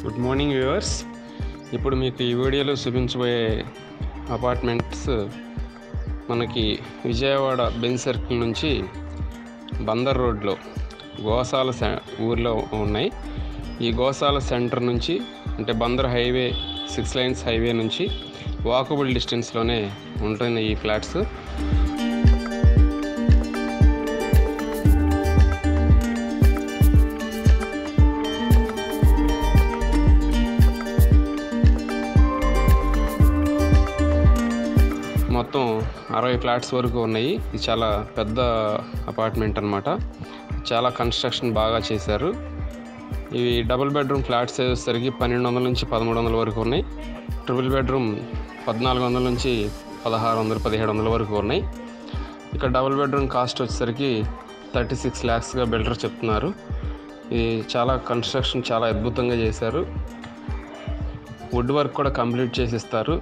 Good morning viewers. ఇప్పుడు మీకు ఈ వీడియోలో చూపించబోయే అపార్ట్మెంట్స్ మనకి విజయవాడ బెంజ్ సర్కిల్ నుంచి బందర్ రోడ్లో గోసాల ఊర్లో ఉన్నాయి. ఈ గోసాల సెంటర్ నుంచి అంటే బందర్ హైవే 6 లైన్స్ హైవే నుంచి వాకబుల్ డిస్టెన్స్లోనే ఉంటుంది ఈ ఫ్లాట్స్. మొత్తం 60 ఫ్లాట్స్ వరకు ఉన్నాయి. ఇది చాలా పెద్ద అపార్ట్మెంట్ అన్నమాట. చాలా కన్స్ట్రక్షన్ బాగా చేశారు. ఇవి డబుల్ బెడ్రూమ్ ఫ్లాట్స్ వచ్చేసరికి 1200 నుంచి 1300 వరకు ఉన్నాయి. ట్రిపుల్ బెడ్రూమ్ 1400 నుంచి 1600 1700 వరకు ఉన్నాయి. ఇక డబుల్ బెడ్రూమ్ కాస్ట్ వచ్చేసరికి 36 lakhsగా బిల్డర్ చెప్తున్నారు. ఇది చాలా కన్స్ట్రక్షన్ చాలా అద్భుతంగా చేశారు. వుడ్ వర్క్ కూడా కంప్లీట్ చేసి ఇస్తారు.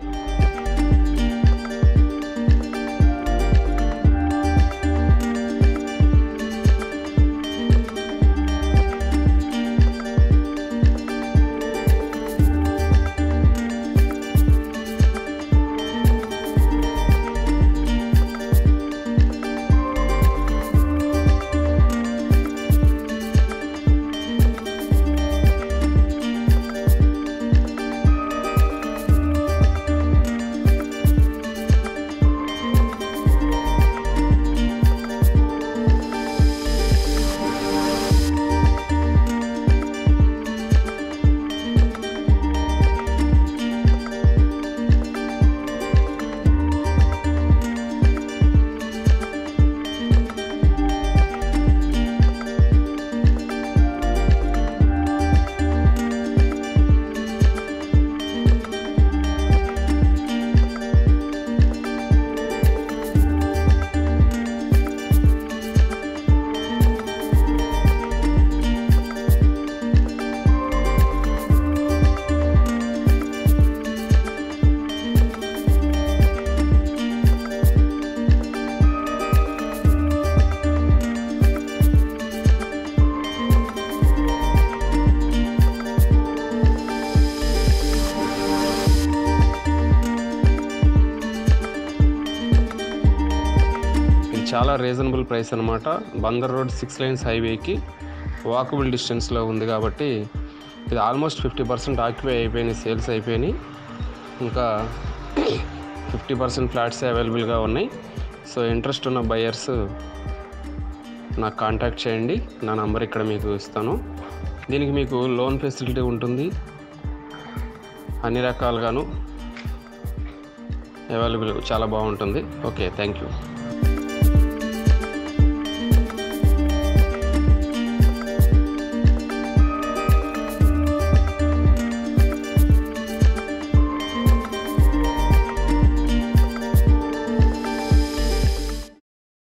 చాలా రీజనబుల్ ప్రైస్ అనమాట. బందర్ రోడ్ 6 లైన్స్ హైవేకి వాకబుల్ డిస్టెన్స్లో ఉంది కాబట్టి ఇది ఆల్మోస్ట్ 50% ఆక్యుపై అయిపోయినాయి, సేల్స్ అయిపోయినాయి. ఇంకా 50% ఫ్లాట్స్ అవైలబుల్గా ఉన్నాయి. సో ఇంట్రెస్ట్ ఉన్న బయర్స్ నాకు కాంటాక్ట్ చేయండి. నా నంబర్ ఇక్కడ మీకు ఇస్తాను. దీనికి మీకు లోన్ ఫెసిలిటీ ఉంటుంది. అన్ని రకాలుగాను అవైలబుల్ చాలా బాగుంటుంది. Okay, thank you.